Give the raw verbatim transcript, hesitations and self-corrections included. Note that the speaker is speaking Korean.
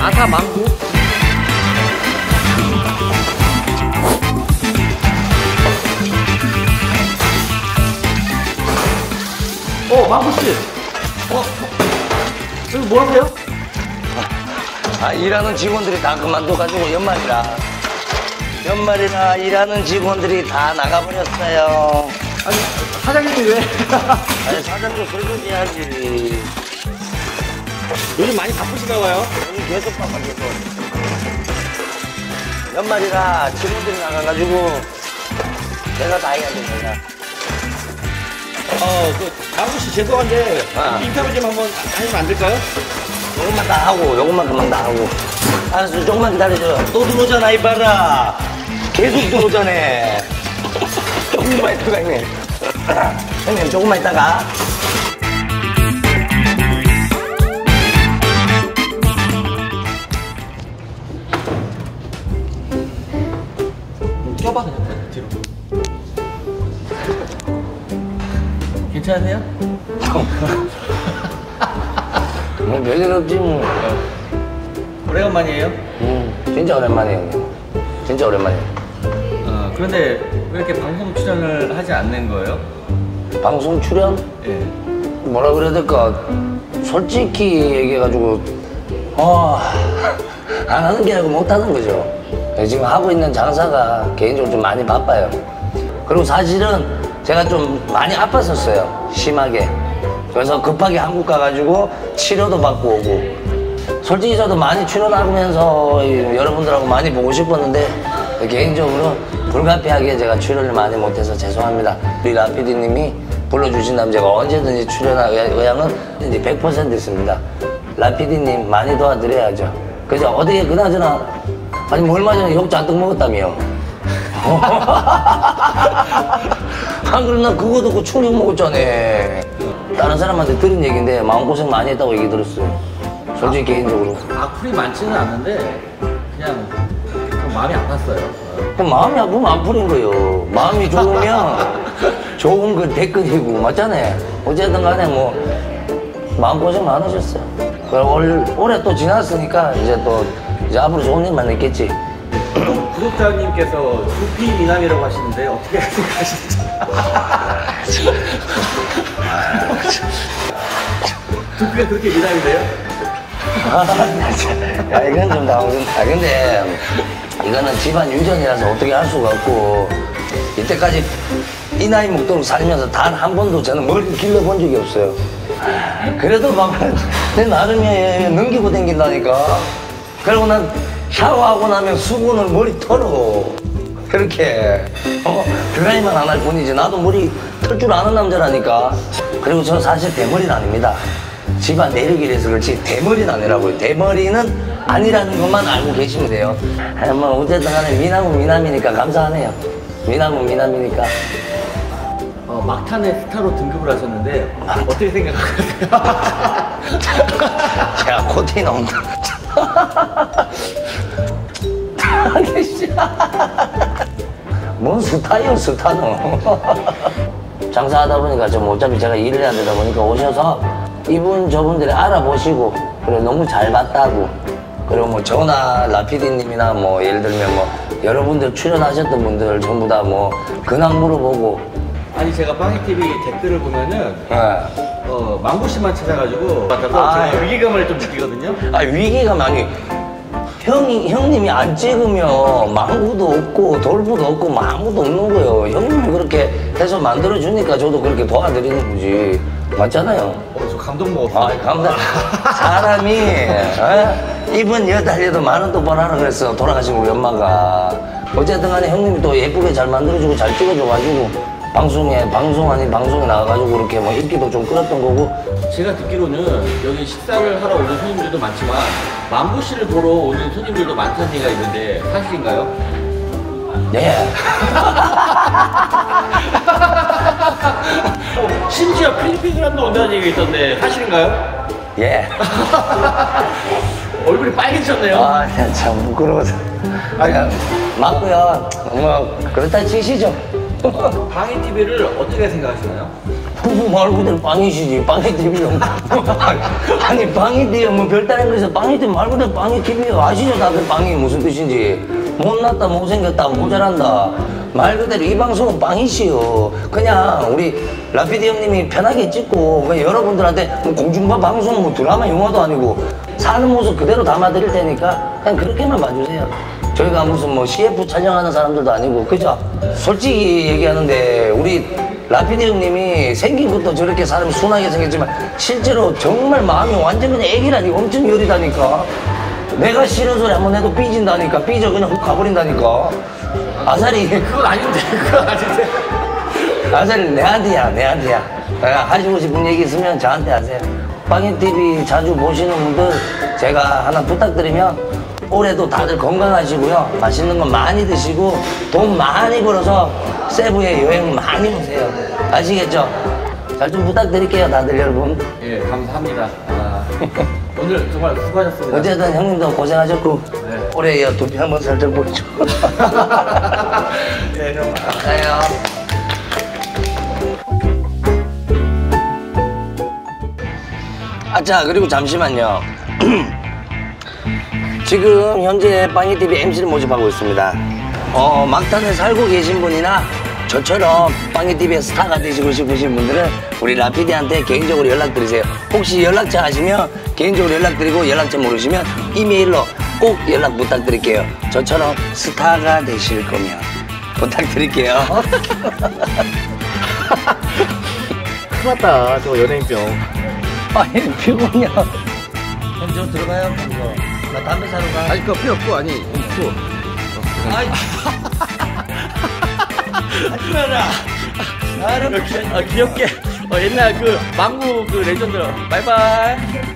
아사 망고. 어, 망고씨. 어, 여기 뭐 하세요? 아, 일하는 직원들이 다 그만둬가지고 연말이라. 연말이라 일하는 직원들이 다 나가버렸어요. 아니, 사장님이 왜? 아니, 사장도 설거지 해야지. 요즘 많이 바쁘신가 봐요? 요즘 계속 바빠, 계속. 연말이라 직원들이 나가가지고 내가 다 해야 됩니다. 어, 그, 망고씨 죄송한데, 아. 인터뷰 좀 한번 하시면 안 될까요? 요것만 다 하고, 요것만 그만 다 하고. 알았어, 조금만 기다려줘. 또 들어오잖아, 이봐라. 계속 들어오잖아. 조금만 있다가, 형님. 형님, 조금만 있다가. 껴봐, 그냥, 뒤로. 괜찮으세요? 뭐, 별일 없지, 뭐. 오래간만이에요? 음, 진짜 오랜만이에요, 형님. 진짜 오랜만이에요. 어, 그런데 왜 이렇게 방송 출연을 하지 않는 거예요? 방송 출연? 예. 뭐라 그래야 될까? 솔직히 얘기해가지고, 어, 안 하는 게 아니고 못 하는 거죠. 지금 하고 있는 장사가 개인적으로 좀 많이 바빠요. 그리고 사실은 제가 좀 많이 아팠었어요. 심하게. 그래서 급하게 한국 가가지고 치료도 받고 오고. 솔직히 저도 많이 출연하면서 여러분들하고 많이 보고 싶었는데 개인적으로 불가피하게 제가 출연을 많이 못해서 죄송합니다. 우리 라피디님이 불러주신다면 제가 언제든지 출연할 의향은 이제 백 퍼센트 있습니다. 라피디님 많이 도와드려야죠. 그죠? 어떻게 그나저나 아니 뭐 얼마 전에 욕 잔뜩 먹었다며. 안 그럼 나 그거 듣고 충격 먹었잖아. 다른 사람한테 들은 얘기인데 마음고생 많이 했다고 얘기 들었어요. 솔직히 아, 개인적으로. 악플이 많지는 않는데 그냥 좀 마음이 아팠어요. 그럼 마음이 아프면 악플인 거예요. 마음이 좋으면 좋은 그 댓글이고 맞잖아요. 어쨌든 간에 뭐 마음고생 많으셨어요. 올, 올해 또 지났으니까 이제 또 이제 앞으로 좋은 일만 있겠지. 구독자님께서 두피 미남이라고 하시는데 어떻게 생각하시는지. 두피가 그렇게 미남이세요? 야, 이건 좀 나오겠다. 근데 이거는 집안 유전이라서 어떻게 할 수가 없고 이때까지 이 나이 먹도록 살면서 단 한 번도 저는 머리를 길러본 적이 없어요. 그래도 막 내 나름에 넘기고 댕긴다니까. 그리고 난 샤워하고 나면 수건을 머리 털어. 그렇게 어, 드라이만 안 할 뿐이지 나도 머리 털 줄 아는 남자라니까. 그리고 저 사실 대머리는 아닙니다. 집안 내리기라서 그렇지 대머리는 아니라고요. 대머리는 아니라는 것만 알고 계시면 돼요. 아, 뭐 어쨌든 간에 미남은 미남이니까 감사하네요. 미남은 미남이니까. 어, 막탄의 스타로 등급을 하셨는데 어떻게 생각하세요? 제가 코팅이 나온다. 뭔 스타예요 스타는. 장사하다 보니까 좀 어차피 제가 일을 해야 되다 보니까 오셔서 이분 저분들이 알아보시고 그래 너무 잘 봤다고. 그리고 뭐 저나 라피디님이나 뭐 예를 들면 뭐 여러분들 출연하셨던 분들 전부 다 뭐 근황 물어보고. 아니 제가 빵이티비 댓글을 보면은 네. 어, 망고씨만 찾아가지고 받아서 아, 제가 위기감을 좀 느끼거든요. 아 위기감 아니 형이, 형님이 안 찍으면 망구도 없고 돌부도 없고 뭐 아무도 없는 거예요. 형님이 그렇게 해서 만들어주니까 저도 그렇게 도와드리는 거지. 맞잖아요. 어, 저 감동 먹었어요. 아, 감동. 사람이 어? 이번 여달에도 만 원도 벌하라 그랬어. 돌아가신 우리 엄마가. 어쨌든 간에 형님이 또 예쁘게 잘 만들어주고 잘 찍어줘가지고 방송에 방송 아닌 방송에 나가가지고 그렇게 뭐 인기도 좀 끌었던 거고. 제가 듣기로는 여기 식사를 하러 오는 손님들도 많지만 망고씨를 보러 오는 손님들도 많다는 얘기가 있는데 사실인가요? 네. 어, 심지어 필리핀 사람도 온다는 얘기가 있던데 사실인가요? 예. 얼굴이 빨개지셨네요. 아, 참 부끄러워서. 아, 맞고요. 뭐 그렇다 치시죠. 방이티비를 어떻게 생각하시나요? 부부 말 그대로 빵이시지. 빵이 티비요. 아니 빵이 티비요. 뭐 별다른 거에서 빵이 티비 말 그대로 빵이 티비요. 아시죠 다들 빵이 무슨 뜻인지. 못났다 못생겼다 모자란다. 말 그대로 이 방송은 빵이시요. 그냥 우리 라피디 형님이 편하게 찍고 그냥 여러분들한테 뭐 공중파 방송 뭐 드라마 영화도 아니고 사는 모습 그대로 담아드릴 테니까 그냥 그렇게만 봐주세요. 저희가 무슨 뭐 씨에프 촬영하는 사람들도 아니고 그죠? 솔직히 얘기하는데 우리 라피디 형님이 생긴 것도 저렇게 사람이 순하게 생겼지만 실제로 정말 마음이 완전 그냥 애기라니 엄청 여리다니까. 내가 싫은 소리 한번 해도 삐진다니까. 삐져 그냥 훅 가버린다니까. 아사리 그건 아닌데, 그건 아닌데. 아사리 내한테야 내한테야. 하시고 싶은 얘기 있으면 저한테 하세요. 빵이티비 자주 보시는 분들 제가 하나 부탁드리면 올해도 다들 건강하시고요. 맛있는 거 많이 드시고 돈 많이 벌어서 세부에 여행 많이 오세요. 아시겠죠? 잘 좀 부탁드릴게요 다들 여러분. 예, 감사합니다. 아, 오늘 정말 수고하셨습니다. 어쨌든 형님도 고생하셨고 네. 올해 두피 한번 살짝 보여줘. 네, 형. 감사해요. 아자 그리고 잠시만요. 지금 현재 빵이티비 엠씨를 모집하고 있습니다. 어, 막탄에 살고 계신 분이나 저처럼 빵이티비의 스타가 되시고 싶으신 분들은 우리 라피디한테 개인적으로 연락드리세요. 혹시 연락처 아시면 개인적으로 연락드리고 연락처 모르시면 이메일로 꼭 연락 부탁드릴게요. 저처럼 스타가 되실 거면 부탁드릴게요. 큰일 났다 저 연예인병. 아니 피곤이야. 그럼 저 들어가요. 이거. 나 담배 사러 가. 아니 그거 필요 없고 아니 없고. 아이. 하지 마라. 나를 아, 귀엽게. 어, 옛날 그 망구 그 레전드. 바이바이.